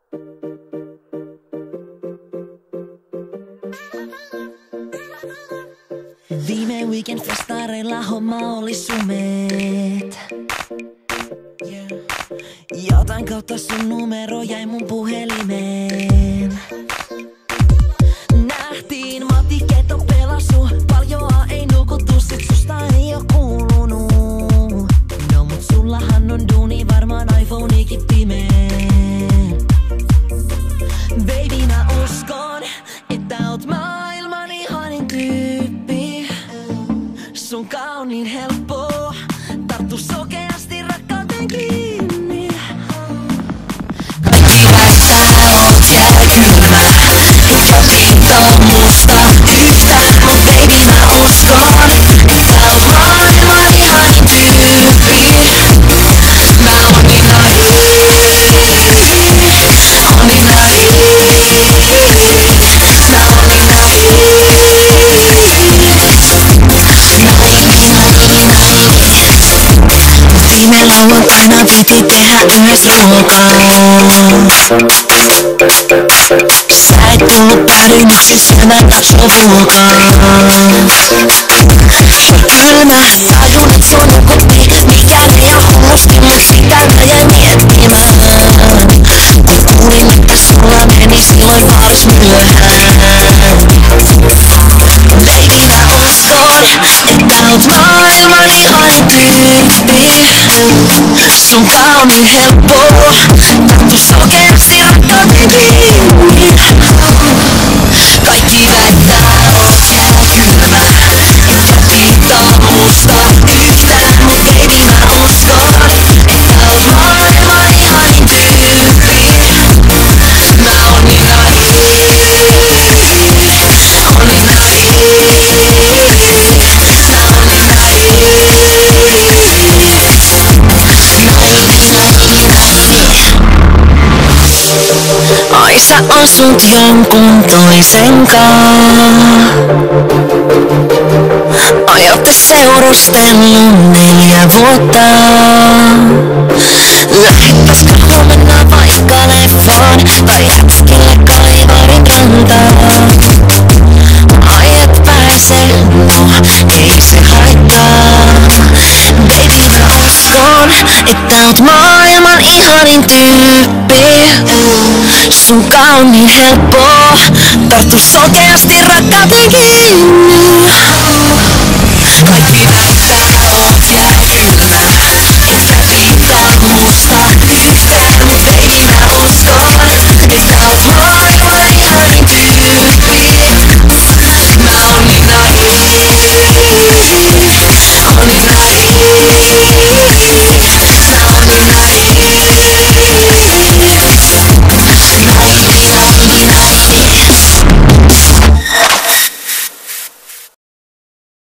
Viime weekend festareilla homma oli sumeet. Jotain kautta sun numero jäi mun puhelimeen. Nähtiin matiketo pelasu, paljoa ei nukuttu, sit susta ei oo kuulunut. No mut sullahan on duuni, varmaan iPhoneikin pimeen. Baby mä uskon, että oot maailman ihanin tyyppi. Sunkaan on niin helppo tarttu sokeasti rakkauteen kiinni. Kaikki väittää oot jää kylmä, eikä piittaa musta yhtään. Mut baby mä uskon, että oot maailman ihanin tyyppi. Mä oon niin naiivi, oon niin naiivi. Mä oon niin naiivi. Viime lauantaina piti tehdä yhdessä ruokaa. Sä et tullut, päädyin yksin syömään nacho-ruokaa. Kyllä mä tajun, et sua nukutti, mikään ei oo hullusti, mut sitä mä jäin miettimään. Kun kuulin, että sulla meni silloin paaris myöhään. Baby mä uskon, että oot maailman ihanin tyyppi. Sunkaan on niin helppo tarttu sokeasti rakkauteen kiinni. Kaikki väittää oot jää kylmä, eikä piittaa musta yhtään. Mut baby mä uskon, että oot maailman ihanin tyyppi. Mä oon niin naiivi, oon niin naiivi. Mä oon niin naiivi. Ai sä asut jonkun toisen kaa. Aiotte seurustellut 4 vuotta. Lähettäisikö huomenna vaikka leffon tai jätkille Kaivarin rantaan? Ai et pääse, no ei se haittaa. Baby mä uskon, että oot maailman ihanin tyyppi. Sunkaan on niin helppo tarttu sokeasti rakkauteen kiinni. Kaikki väittää oot jää kylmä, eikä piittaa musta yhtään.